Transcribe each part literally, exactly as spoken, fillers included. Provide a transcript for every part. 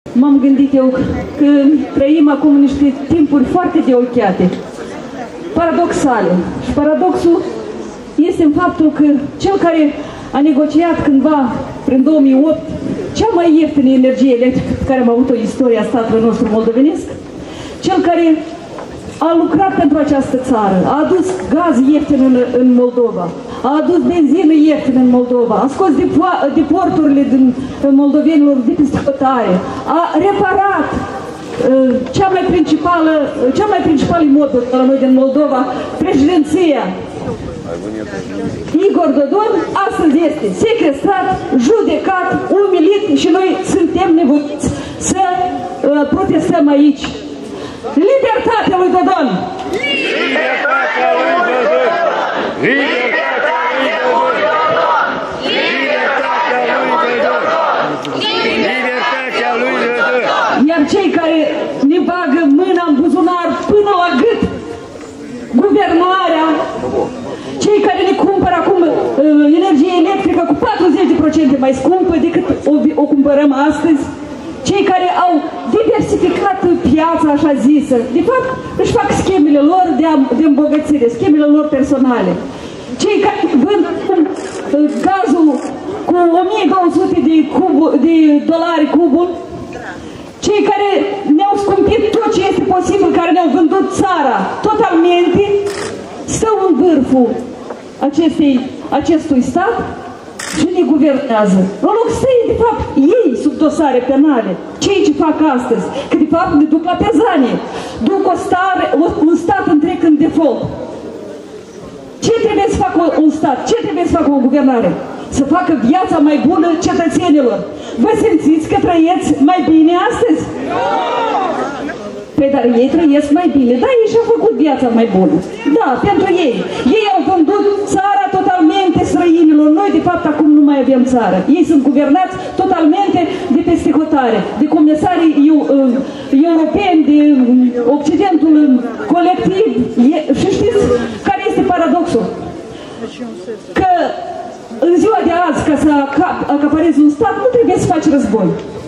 M-am gândit eu că trăim acum niște timpuri foarte deocheate, paradoxale. Și paradoxul este în faptul că cel care a negociat cândva, prin două mii opt, cea mai ieftină energie electrică pe care am avut-o în istoria statului nostru moldovenesc, cel care a lucrat pentru această țară, a adus gaz ieftin în, în Moldova, a adus benzină ieftină în Moldova, a scos de, de porturile din moldovenilor de peste hotare, a reparat uh, cea mai principală, cea mai principală imobilă la noi din Moldova, președinția. Igor Dodon astăzi este sequestrat, judecat, umilit și noi suntem nevoiți să uh, protestăm aici. Libertatea lui Dodon! Libertatea lui Dodon! Libertatea lui Dodon! Libertatea lui Dodon! Libertatea lui Dodon! Iar cei care ne bagă mâna în buzunar până la gât, guvernarea, cei care ne cumpără acum uh, energie electrică cu patruzeci la sută mai scumpă decât o, o cumpărăm astăzi, cei care au diversificat piața așa zisă, de fapt își fac schemele lor de, de îmbogățire, schemele lor personale. Cei care vând gazul cu o mie două sute de, cubu, de dolari cubul, cei care ne-au scumpit tot ce este posibil, care ne-au vândut țara totalmente, stau în vârful acestei, acestui stat și ne guvernează. În loc să de fapt, ei sub dosare penale, cei ce fac astăzi, că de fapt ne duc la pezanie, duc o stare, un stat întreg în default. Ce trebuie să facă un stat? Ce trebuie să facă o guvernare? Să facă viața mai bună cetățenilor. Vă simțiți că trăieți mai bine astăzi? Păi, dar ei trăiesc mai bine. Da, ei și-au făcut viața mai bună. Da, pentru ei. Ei au vândut țara totalmente străinilor. Noi, de fapt, acum nu mai avem țară. Ei sunt guvernați totalmente de peste hotare, de comisarii eu, uh, europeni, de uh, Occidentul colectiv. E, și știți care este paradoxul? Că în ziua de azi, ca să acaparezi un stat, nu trebuie să faci război.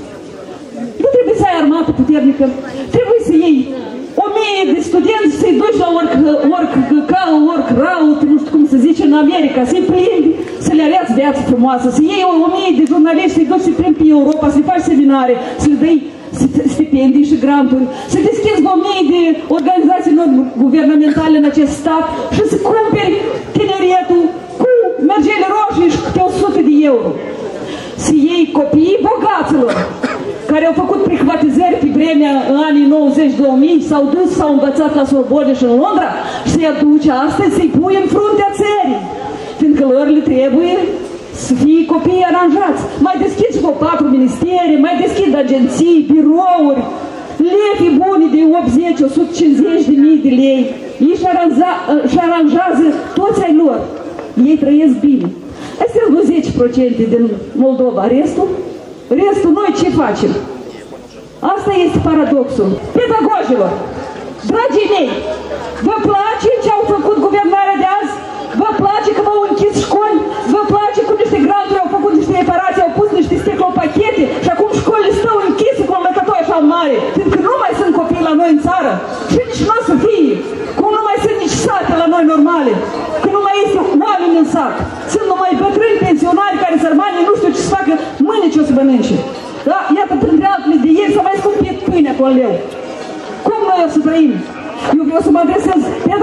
Nu trebuie să ai armată puternică, trebuie să iei o mie de studenți, să-i duci la work, work call, work route, nu știu cum să zice, în America, să-i plimbi, să le arăți viață frumoasă, să iei o mie de jurnaliști, să-i duci să-i plimbi pe Europa, să-i faci seminare, să le dai stipendii și granturi, să deschizi o mie de organizații guvernamentale în acest stat și să cumperi tineretul cu mergele roșii și câte o sută de euro. Să iei copiii bogaților, care au făcut privatizări pe vremea în anii nouăzeci două mii, s-au dus, s-au învățat la Sorbonne și în Londra și să-i aduce astăzi, să-i pui în fruntea țării, fiindcă lor le trebuie să fie copii aranjați. Mai deschid și vreo patru ministere, mai deschid agenții, birouri, levi buni de optzeci la o sută cincizeci de mii de lei. Ei își aranjează toți ai lor. Ei trăiesc bine. Astea sunt zece la sută din Moldova. Restul? Restul noi ce facem? Asta este paradoxul. Pedagogilor, dragii mei, vă place ce au făcut guvernarea de azi? Vă place că v-au închis școli? Vă place cum niște granturi au făcut niște reparații, au pus niște sticlopachete și acum școlile stau închise cu un lăcătoi așa mare, fiindcă nu mai sunt copii la noi în țară și nici nu o să fie, cum nu mai sunt nici sate la noi normale, că nu mai este oameni în sat, sunt numai bătrâni pensionari care sărmani nu știu ce să facă, mâine ce o să mănânce. Da? Iată, printre altele de ieri s-a mai scumpit pâinea cu leu. Cum noi o să trăim? Eu vreau să mă adresez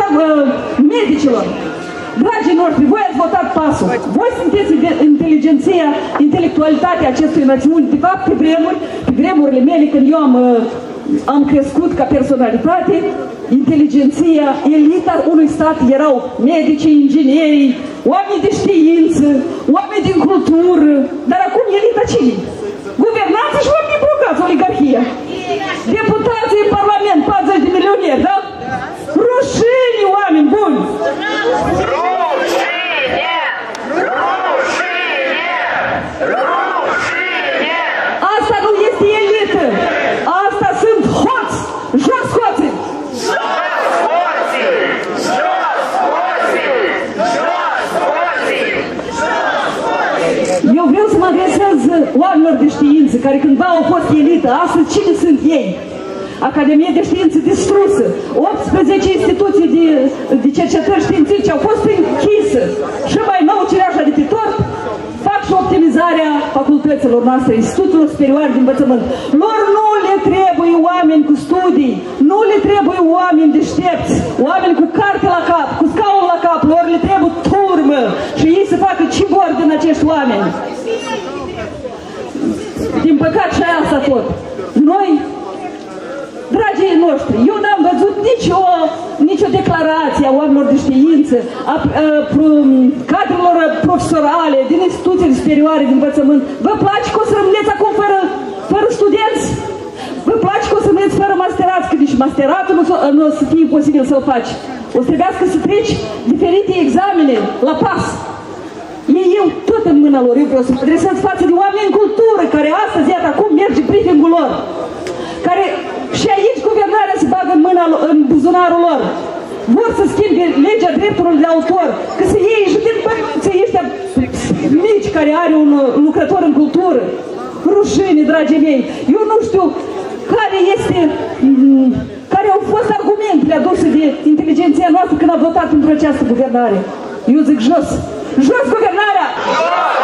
medicilor. Dragii noștri, voi ați votat pasul. Voi sunteți inteligenția, intelectualitatea acestui națiuni. De fapt, pe vremuri, pe vremurile mele, când eu am, am crescut ca personalitate, inteligenția, elita unui stat erau medici, ingineri, oameni de știință, oameni din cultură. Dar acum elita cine? Guvernanții și oamenii bogați, oligarhia. Deputații în Parlament, patruzeci de milionieri, da? Rușine, oameni buni! Rușine! Rușine! Rușine! Asta nu este elită! Asta sunt hoți! Jos hoții! Jos hoții! Jos hoții! Jos hoții! Eu vreau să mă adresez oamenilor de știință. știință, care cândva au fost elită, astăzi cine sunt ei? Academie de Știință distrusă, optsprezece instituții de, de cercetări științifice au fost închise și mai nou cireașa de pe tort, fac și optimizarea facultăților noastre, instituțiilor superioare de învățământ. Lor nu le trebuie oameni cu studii, nu le trebuie oameni deștepți, oameni cu carte la cap, cu scaun la cap, lor le trebuie turmă și ei să facă ce vor din acești oameni. Din păcat și asta tot. Noi, dragii noștri, eu n-am văzut nicio, nicio declarație a oamenilor de știință, a, a, a cadrelor profesorale, din instituțiile superioare de învățământ. Vă place că o să rămâneți acum fără, fără studenți? Vă place că o să rămâneți fără masterați? Că nici masteratul nu, nu o să fie posibil să-l faci. O să trebuiască să treci diferite examene la pas. Ei eu tot în mâna lor, eu vreau să mă adresez față de oameni în cultură, care astăzi, iată, acum merge briefing-ul lor, care și aici guvernarea se bagă în mâna, în buzunarul lor. Vor să schimbe legea drepturilor de autor, că să iei și din părinții ăștia mici care are un lucrător în cultură. Rușine, dragii mei. Eu nu știu care este, care au fost argumentele aduse de inteligenția noastră când a votat pentru această guvernare. Eu zic jos. Jos guvernarea!